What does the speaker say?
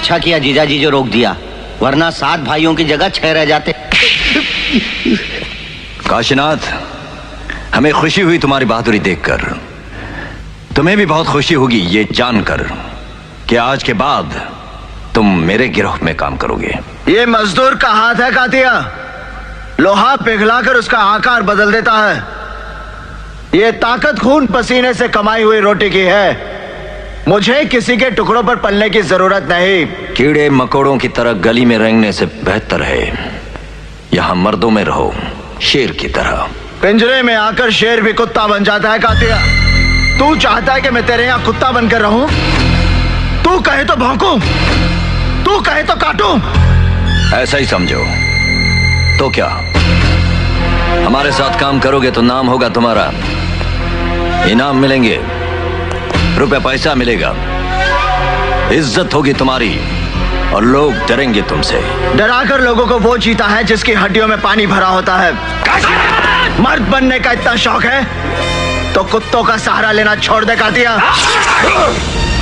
अच्छा किया जीजाजी जो रोक दिया, वरना 7 भाइयों की जगह 6 रह जाते। काशीनाथ, हमें खुशी हुई तुम्हारी बहादुरी देखकर। तुम्हें भी बहुत खुशी होगी ये जानकर कि आज के बाद तुम मेरे गिरोह में काम करोगे। ये मजदूर का हाथ है कातिया, लोहा पिघलाकर उसका आकार बदल देता है। ये ताकत खून पसीने से कमाई हुई रोटी की है। मुझे किसी के टुकड़ों पर पलने की जरूरत नहीं। कीड़े मकोड़ों की तरह गली में रेंगने से बेहतर है यहां मर्दों में रहो, शेर की तरह। पिंजरे में आकर शेर भी कुत्ता बन जाता है कातिया। तू चाहता है कि मैं तेरे यहां कुत्ता बनकर रहूं? तू कहे तो भौंकूं, तू कहे तो काटूं। ऐसा ही समझो। तो क्या हमारे साथ काम करोगे तो नाम होगा तुम्हारा, इनाम मिलेंगे, रुपए पैसा मिलेगा, इज्जत होगी तुम्हारी और लोग डरेंगे तुमसे। डराकर लोगों को वो जीता है जिसकी हड्डियों में पानी भरा होता है। मर्द बनने का इतना शौक है तो कुत्तों का सहारा लेना छोड़ दे कातिया।